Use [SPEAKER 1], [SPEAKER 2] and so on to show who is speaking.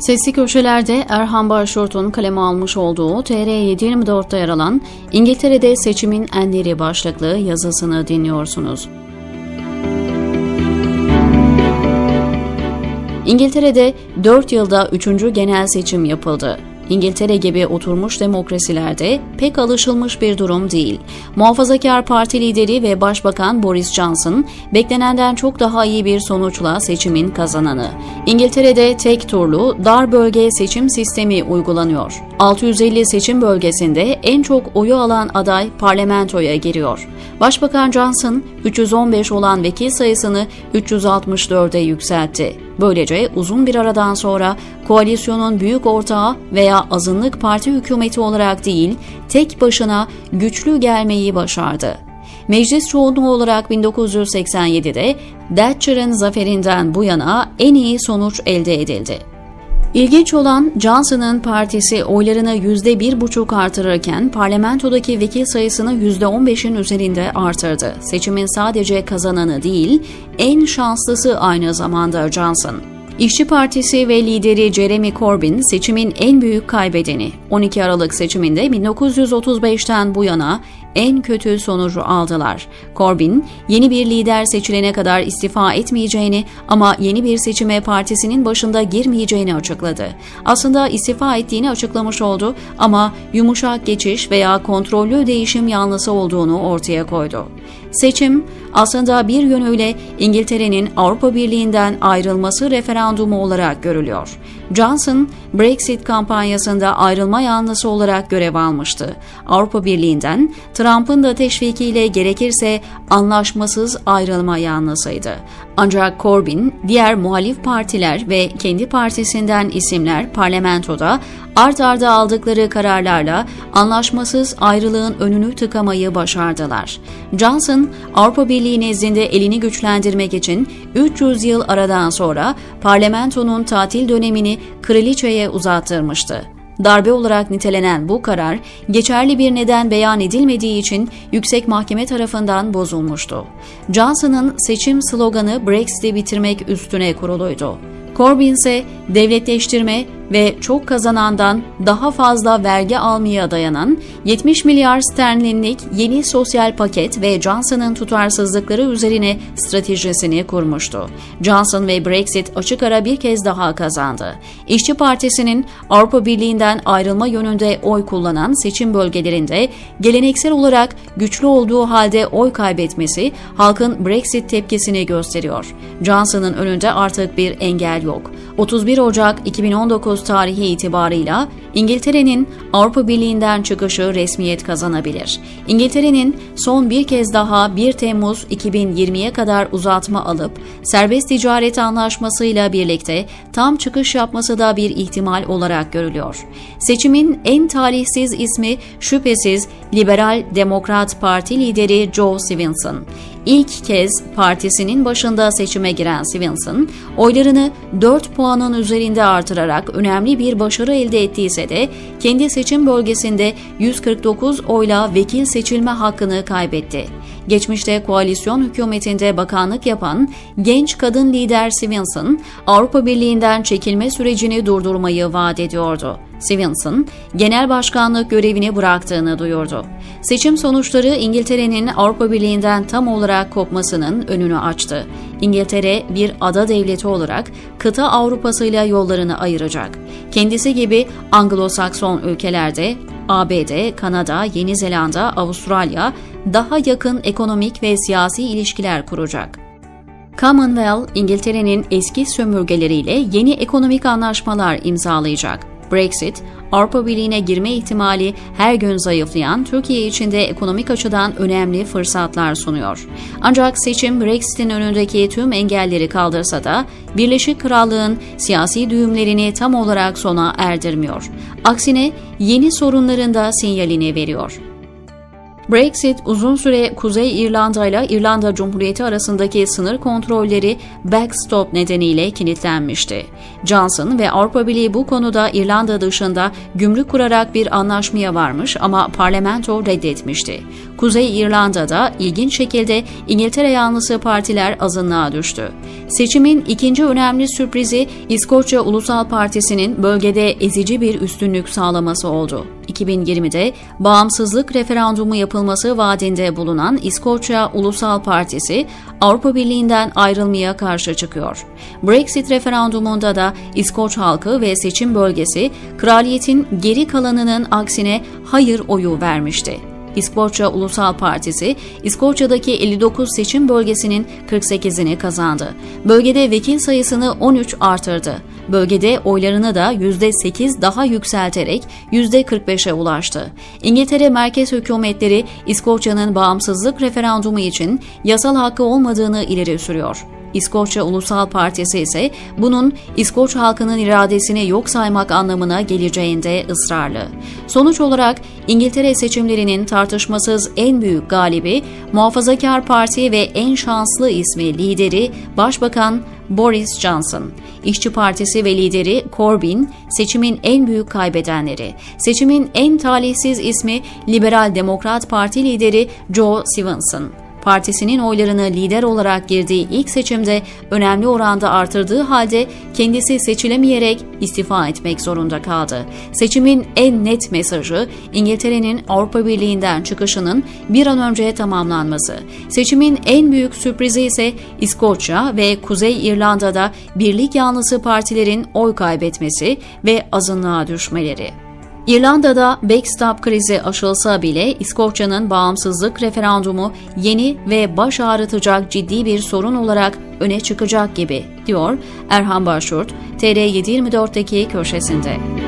[SPEAKER 1] Sesli Köşeler'de Erhan Başurt'un kaleme almış olduğu TR724'te yer alan İngiltere'de seçimin enleri başlıklı yazısını dinliyorsunuz. İngiltere'de 4 yılda 3. genel seçim yapıldı. İngiltere gibi oturmuş demokrasilerde pek alışılmış bir durum değil. Muhafazakar Parti lideri ve Başbakan Boris Johnson, beklenenden çok daha iyi bir sonuçla seçimin kazananı. İngiltere'de tek turlu, dar bölge seçim sistemi uygulanıyor. 650 seçim bölgesinde en çok oyu alan aday parlamentoya giriyor. Başbakan Johnson, 315 olan vekil sayısını 364'e yükseltti. Böylece uzun bir aradan sonra koalisyonun büyük ortağı veya azınlık parti hükümeti olarak değil, tek başına güçlü gelmeyi başardı. Meclis çoğunluğu olarak 1987'de Thatcher'ın zaferinden bu yana en iyi sonuç elde edildi. İlginç olan, Johnson'ın partisi oylarını %1,5 artırırken parlamentodaki vekil sayısını %15'in üzerinde artırdı. Seçimin sadece kazananı değil, en şanslısı aynı zamanda Johnson. İşçi Partisi ve lideri Jeremy Corbyn seçimin en büyük kaybedeni. 12 Aralık seçiminde 1935'ten bu yana en kötü sonucu aldılar. Corbyn, yeni bir lider seçilene kadar istifa etmeyeceğini ama yeni bir seçime partisinin başında girmeyeceğini açıkladı. Aslında istifa ettiğini açıklamış oldu ama yumuşak geçiş veya kontrollü değişim yanlısı olduğunu ortaya koydu. Seçim, aslında bir yönüyle İngiltere'nin Avrupa Birliği'nden ayrılması referandumu olarak görülüyor. Johnson, Brexit kampanyasında ayrılma yanlısı olarak görev almıştı. Avrupa Birliği'nden Trump'ın da teşvikiyle gerekirse anlaşmasız ayrılma yanlısıydı. Ancak Corbyn, diğer muhalif partiler ve kendi partisinden isimler parlamentoda art arda aldıkları kararlarla anlaşmasız ayrılığın önünü tıkamayı başardılar. Johnson, Avrupa Birliği nezdinde elini güçlendirmek için 300 yıl aradan sonra parlamentonun tatil dönemini kraliçeye uzattırmıştı. Darbe olarak nitelenen bu karar, geçerli bir neden beyan edilmediği için Yüksek Mahkeme tarafından bozulmuştu. Johnson'ın seçim sloganı Brexit'i bitirmek üstüne kuruluydu. Corbyn ise devletleştirme ve çok kazanandan daha fazla vergi almaya dayanan 70 milyar sterlinlik yeni sosyal paket ve Johnson'ın tutarsızlıkları üzerine stratejisini kurmuştu. Johnson ve Brexit açık ara bir kez daha kazandı. İşçi Partisi'nin Avrupa Birliği'nden ayrılma yönünde oy kullanan seçim bölgelerinde geleneksel olarak güçlü olduğu halde oy kaybetmesi halkın Brexit tepkisini gösteriyor. Johnson'ın önünde artık bir engel yok. 31 Ocak 2019 tarihi itibarıyla İngiltere'nin Avrupa Birliği'nden çıkışı resmiyet kazanabilir. İngiltere'nin son bir kez daha 1 Temmuz 2020'ye kadar uzatma alıp serbest ticaret anlaşmasıyla birlikte tam çıkış yapması da bir ihtimal olarak görülüyor. Seçimin en talihsiz ismi şüphesiz Liberal Demokrat Parti lideri Joe Stevenson. İlk kez partisinin başında seçime giren Stevenson, oylarını 4 puanın üzerinde artırarak önemli bir başarı elde ettiyse de kendi seçim bölgesinde 149 oyla vekil seçilme hakkını kaybetti. Geçmişte koalisyon hükümetinde bakanlık yapan genç kadın lider Stevenson, Avrupa Birliği'nden çekilme sürecini durdurmayı vaat ediyordu. Stevenson, genel başkanlık görevini bıraktığını duyurdu. Seçim sonuçları İngiltere'nin Avrupa Birliği'nden tam olarak kopmasının önünü açtı. İngiltere bir ada devleti olarak kıta Avrupa'sıyla yollarını ayıracak. Kendisi gibi Anglo-Sakson ülkelerde ABD, Kanada, Yeni Zelanda, Avustralya daha yakın ekonomik ve siyasi ilişkiler kuracak. Commonwealth, İngiltere'nin eski sömürgeleriyle yeni ekonomik anlaşmalar imzalayacak. Brexit, Avrupa Birliği'ne girme ihtimali her gün zayıflayan Türkiye için de ekonomik açıdan önemli fırsatlar sunuyor. Ancak seçim Brexit'in önündeki tüm engelleri kaldırsa da Birleşik Krallığın siyasi düğümlerini tam olarak sona erdirmiyor. Aksine yeni sorunların da sinyalini veriyor. Brexit uzun süre Kuzey İrlanda ile İrlanda Cumhuriyeti arasındaki sınır kontrolleri backstop nedeniyle kilitlenmişti. Johnson ve Avrupa Birliği bu konuda İrlanda dışında gümrük kurarak bir anlaşmaya varmış ama parlamento reddetmişti. Kuzey İrlanda'da ilginç şekilde İngiltere yanlısı partiler azınlığa düştü. Seçimin ikinci önemli sürprizi İskoçya Ulusal Partisi'nin bölgede ezici bir üstünlük sağlaması oldu. 2020'de bağımsızlık referandumu yapılması vaadinde bulunan İskoçya Ulusal Partisi Avrupa Birliği'nden ayrılmaya karşı çıkıyor. Brexit referandumunda da İskoç halkı ve seçim bölgesi kraliyetin geri kalanının aksine hayır oyu vermişti. İskoçya Ulusal Partisi, İskoçya'daki 59 seçim bölgesinin 48'ini kazandı. Bölgede vekil sayısını 13 artırdı. Bölgede oylarını da %8 daha yükselterek %45'e ulaştı. İngiltere merkez hükümetleri İskoçya'nın bağımsızlık referandumu için yasal hakkı olmadığını ileri sürüyor. İskoçya Ulusal Partisi ise bunun İskoç halkının iradesini yok saymak anlamına geleceğinde ısrarlı. Sonuç olarak İngiltere seçimlerinin tartışmasız en büyük galibi Muhafazakar Parti ve en şanslı ismi lideri Başbakan Boris Johnson. İşçi Partisi ve lideri Corbyn seçimin en büyük kaybedenleri. Seçimin en talihsiz ismi Liberal Demokrat Parti lideri Joe Stevenson. Partisinin oylarını lider olarak girdiği ilk seçimde önemli oranda artırdığı halde kendisi seçilemeyerek istifa etmek zorunda kaldı. Seçimin en net mesajı İngiltere'nin Avrupa Birliği'nden çıkışının bir an önce tamamlanması. Seçimin en büyük sürprizi ise İskoçya ve Kuzey İrlanda'da birlik yanlısı partilerin oy kaybetmesi ve azınlığa düşmeleri. İrlanda'da backstop krizi aşılsa bile İskoçya'nın bağımsızlık referandumu yeni ve baş ağrıtacak ciddi bir sorun olarak öne çıkacak gibi, diyor Erhan Başurt, TR724'deki köşesinde.